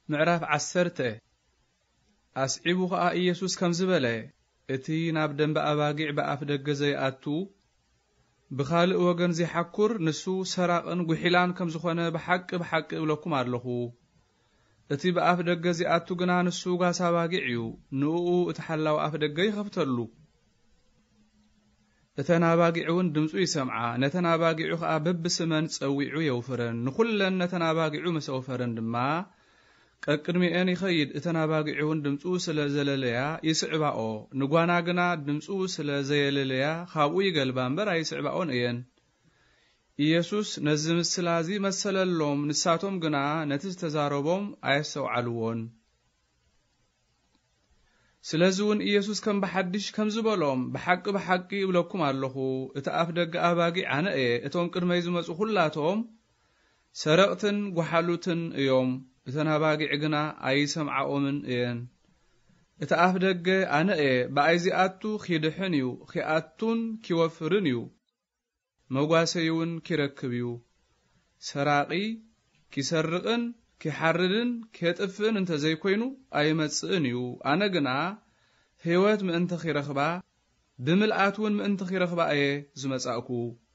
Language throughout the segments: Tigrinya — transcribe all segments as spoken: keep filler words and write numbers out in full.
معرف عسرته أسعبوخ إيسوس كم زبله اتي نابدن بأباقع بأفدق زيئاتو بخالق وغن زي حكور نسو سراقن وحيلان كم زخوانا بحق بحق بلوكم عرلخو اتي بأفدق زيئاتو قنا نسو غاسا باقعيو نوؤو اتحلاو أفدق يخفترلو اتنا باقعون دمسو يسمعا نتنا باقعو خا بب سمن تسويعو يوفرن نخلن نتنا باقعو مسوفرن دما قدمي اني خيد اتنا باقعون دمسو سلازلليا يسعباو نغوانا غنا دمسو سلازيلليا خاوي يغلبان برا يسعباون اين ኢየሱስ ነዝም ስላዚ መሰለሎም ንሳቶም ግና ነትዝ ተዛረቦም አይሰውዓልዎን ስለዚውን ኢየሱስ ከም በሐድሽ ከም ዝበሎም በሐቅ በሐቂ ይብለኩም ኣለኹ እቲ አፍደግ አባጊ አነ እ እቶም ቅድመይ ዝመጹ ሁላቶም ሰረቅትን ጎሐሉትን እዮም እተን አባጊ ግና አይሰምዓኦምን እየን እቲ አፍደግ አነ እ በአይዚአቱ ኺድሕንዩ ኺአቱን ኪወፍርንዩ መጓሰዩን ኪረክብዩ ሰራቂ ኪሰርቅን ኪሐርድን ኪጥፍን እንተ ዘይኮይኑ አይመጽእንዩ አነ ግና ህይወት ምእንተ ኺረኽባ ብምልአቱን ምእንተ ኺረኽባ እየ ዝመጻእኩ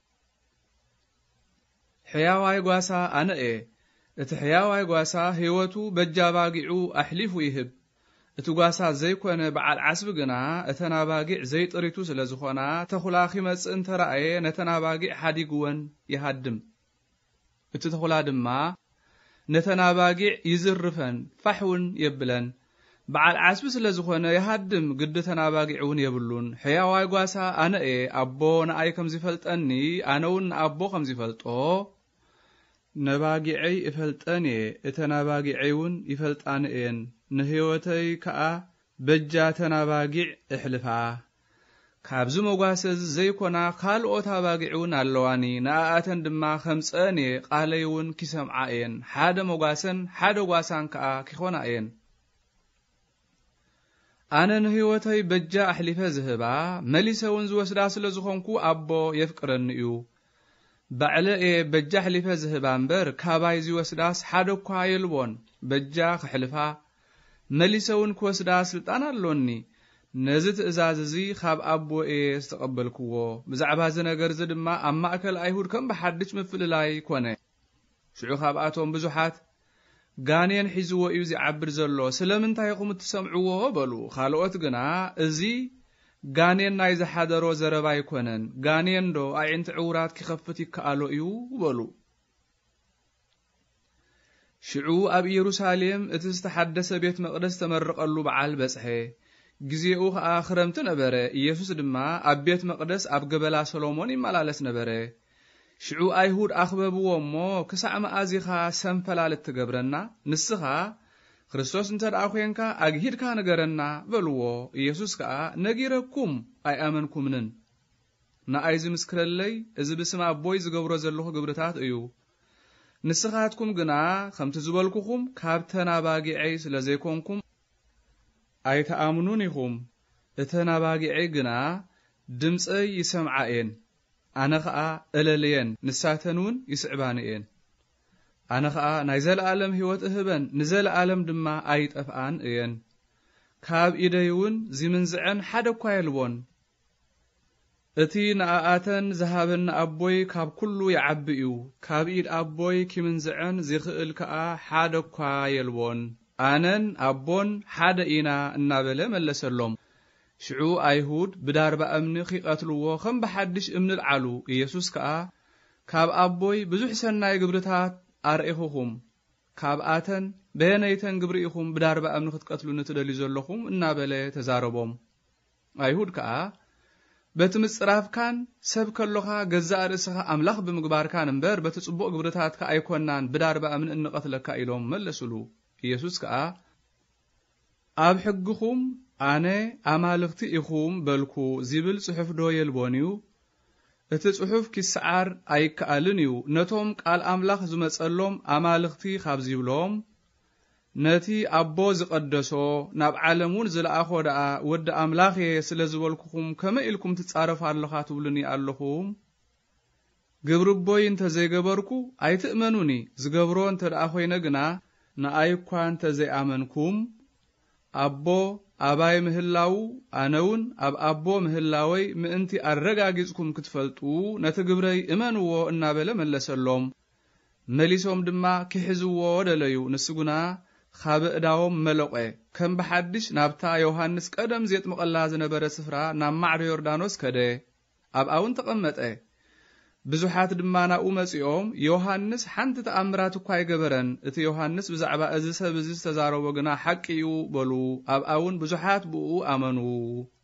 ሕያዋይ ጓሳ አነ እ እቲ ሕያዋይ ጓሳ ህይወቱ በጃባጊዑ አሕሊፉ ይህብ እቲ ጓሳ ዘይኮነ በዓል ዓስብ ግና እተናባጊዕ ዘይጥሪቱ ስለዝኾና ተኹላኺ መጽእን ተራእየ ነተናባጊዕ ሓዲግወን ይሃድም እቲ ተኹላ ድማ ነተናባጊዕ ይዝርፈን ፋሕውን የብለን በዓል ዓስብ ስለዝኾነ ይሃድም ግድ ተናባጊዑን የብሉን ሕያዋይ ጓሳ አነ እ አቦ ንኣይ ከም ዝፈልጠኒ ኣነውን ንኣቦ ከም ዝፈልጦ ነባጊዐይ ይፈልጠን እየ እተናባጊዐይውን ይፈልጣን እየን ንህይወተይ ከኣ በጃ ተናባጊዕ እሕልፋ ካብዚ መጓሰዝ ዘይኮና ካልኦት አባጊዑን ኣለዋኒ ንኣኣተን ድማ ከምፀን እየ ቃለይውን ኪሰምዓ እየን ሓደ መጓሰን ሓደ ጓሳን ከኣ ኪኾና እየን ኣነ ንህይወተይ በጃ ኣሕሊፈ ዝህባ መሊሰውን ዝወስዳ ስለ ዝኾንኩ ኣቦ የፍቅረኒ እዩ ባዕለ እየ በጃ ኣሕሊፈ ዝህባ እምበር ካባይ ዝወስዳስ ሓደ እኳ የልቦን በጃ ክሕልፋ መሊሰውን ክወስዳ ስልጣን ኣሎኒ ነዚ ትእዛዝ እዚ ካብ ኣቦ እየ ዝተቐበልክዎ ብዛዕባ እዚ ነገር እዚ ድማ ኣብ ማእከል ኣይሁድ ከም ብሓድሽ ምፍልላይ ኮነ ሽዑ ካብኣቶም ብዙሓት ጋኔን ሒዝዎ እዩ ዝዓብር ዘሎ ስለምንታይ ኢኹም እትሰምዕዎ በሉ ካልኦት ግና እዚ ጋኔን ናይ ዝሓደሮ ዘረባ ይኮነን ጋኔን ዶ ኣዒንቲ ዕውራት ክኸፍት ይከኣሎ እዩ በሉ ሽዑ ኣብ ኢየሩሳሌም እቲ ዝተሐደሰ ቤት መቅደስ ተመረቀሉ በዓል በጽሐ ግዚኡ ኸኣ ክረምቲ ነበረ ኢየሱስ ድማ ኣብ ቤት መቅደስ ኣብ ገበላ ሰሎሞን ይመላለስ ነበረ ሽዑ ኣይሁድ ኣኽበብዎ እሞ ክሳዕ መዓዚኻ ሰንፈላልት ትገብረና ንስኻ ክርስቶስ እንተ ደኣ ኮንካ ኣግሂድካ ነገረና በልዎ ኢየሱስ ከኣ ነጊረኩም ኣይኣመንኩምንን ንኣይ ዝምስክረለይ እዚ ብስም ኣቦይ ዝገብሮ ዘለኹ ግብርታት እዩ ንስኻትኩም ግና ከምቲ ዝበልኩኹም ካብ ተናባጊዐይ ስለ ዘይኮንኩም ኣይተኣምኑን ኢኹም እተናባጊዐይ ግና ድምፀይ ይሰምዓ እየን ኣነ ኸኣ እለልየን ንሳተንውን ይስዕባን እየን ኣነ ኸኣ ናይ ዘለኣለም ህይወት እህበን ንዘለኣለም ድማ ኣይጠፍኣን እየን ካብ ኢደይውን ዝምንዝዐን ሓደ እኳ የልቦን እቲ ንኣኣተን ዝሃበን ኣቦይ ካብ ኩሉ ይዓቢ እዩ ካብ ኢድ ኣቦይ ኪምንዝዐን ዝኽእል ከኣ ሓደ እኳ የልቦን ኣነን ኣቦን ሓደ ኢና እናበለ መለሰሎም ሽዑ ኣይሁድ ብዳርባ እምኒ ኺቐትልዎ ከም ብሓድሽ እምኒ ልዓሉ ኢየሱስ ከኣ ካብ ኣቦይ ብዙሕ ሰናይ ግብርታት ኣርኢኹኹም ካብኣተን በየነይተን ግብሪ ኢኹም ብዳርባ እምኒ ክትቀትሉኒ ትደልዩ ዘለኹም እናበለ ተዛረቦም ኣይሁድ ከኣ በቲ ምጽራፍካን ሰብ ከሎኻ ገዛእ ርእስኻ ኣምላኽ ብምግባርካን እምበር በቲ ጽቡቕ ግብርታትካ ኣይኮናን ብዳርባ እምኒ እንቐትለካ ኢሎም መለሱሉ ኢየሱስ ከኣ ኣብ ሕግኹም ኣነ ኣማልኽቲ ኢኹም በልኩ ዝብል ጽሑፍ ዶ የልቦን እዩ እቲ ጽሑፍ ኪሰዓር ኣይከኣልን እዩ ነቶም ቃል ኣምላኽ ዝመጸሎም ኣማልኽቲ ካብ ዝብሎም ነቲ ኣቦ ዝቐደሶ ናብ ዓለሙን ዝለኣኾ ደኣ ወዲ ኣምላኽ እየ ስለ ዝበልኩኹም ከመይ ኢልኩም ትጻረፉ ኣለኻ ትብሉኒ ኣለኹም ግብሪ ቦይ እንተ ዘይገበርኩ ኣይትእመኑኒ ዝገብሮ እንተ ደኣ ኾይነ ግና ንኣይኳን ተዘይኣመንኩም ኣቦ ኣባይ ምህላው ኣነውን ኣብ ኣቦ ምህላወይ ምእንቲ ኣረጋጊጽኩም ክትፈልጡ ነቲ ግብረይ እመንዎ እናበለ መለሰሎም መሊሶም ድማ ክሕዝዎ ደለዩ ንስጉና ካብ እዳዎም መለቆ ከም በሓድሽ ናብታ ዮሐንስ ቀደም ዘጥምቀላ ዝነበረ ስፍራ ናብ ማዕረ ዮርዳኖስ ከደ ኣብ ኣውን ተቐመጠ ብዙሓት ድማ ናኡ መጺኦም ዮሐንስ ሓንቲ ተኣምራት እኳ ይገበረን እቲ ዮሐንስ ብዛዕባ እዚ ሰብ እዚ ዝተዛረቦ ግና ሓቂዩ በሉ ኣብ ኣውን ብዙሓት ብኡ ኣመኑ